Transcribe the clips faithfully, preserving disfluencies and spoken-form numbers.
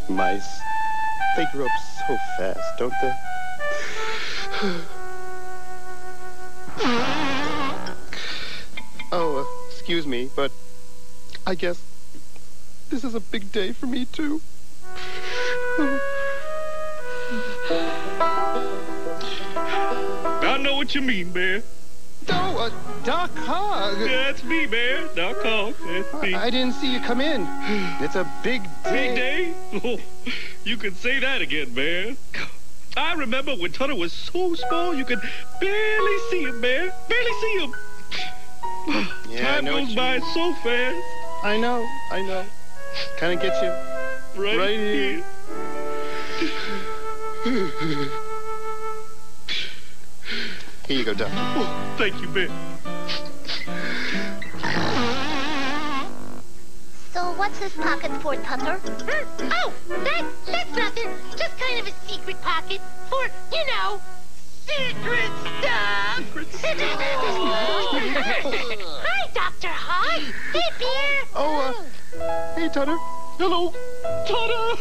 Mice. They grow up so fast, don't they? Oh, uh, excuse me, but I guess this is a big day for me, too. I know what you mean, Bear. Oh, uh, Doc Hogg. That's me, Bear. Doc Hogg. That's me. I, I didn't see you come in. It's a big day. Big day? Oh, you could say that again, Bear. I remember when Tutter was so small you could barely see him, Bear. Barely see him. Yeah, Time goes by so fast. I know, I know. Kind of gets you. Right, right here. here. Here you go, Doc. Oh, thank you, Bear. So what's this pocket for, Tutter? Hmm. Oh, that, that's nothing. Just kind of a secret pocket for, you know, secret stuff. Secret stuff. Hi, Doctor Hogg. Hey, Bear. Oh, uh, hey, Tutter. Hello, Tutter.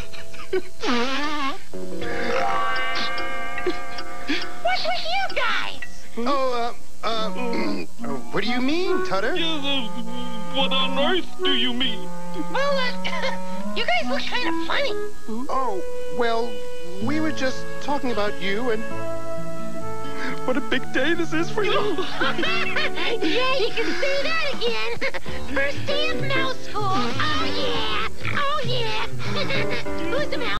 What's with you guys? Oh, uh, uh, what do you mean, Tutter? Yes, uh, what on earth do you mean? Well, uh, you guys look kind of funny. Oh, well, we were just talking about you and what a big day this is for you. Yeah, you can say that again. First day of mouse school. Oh, yeah. Oh, yeah. Who's the mouse?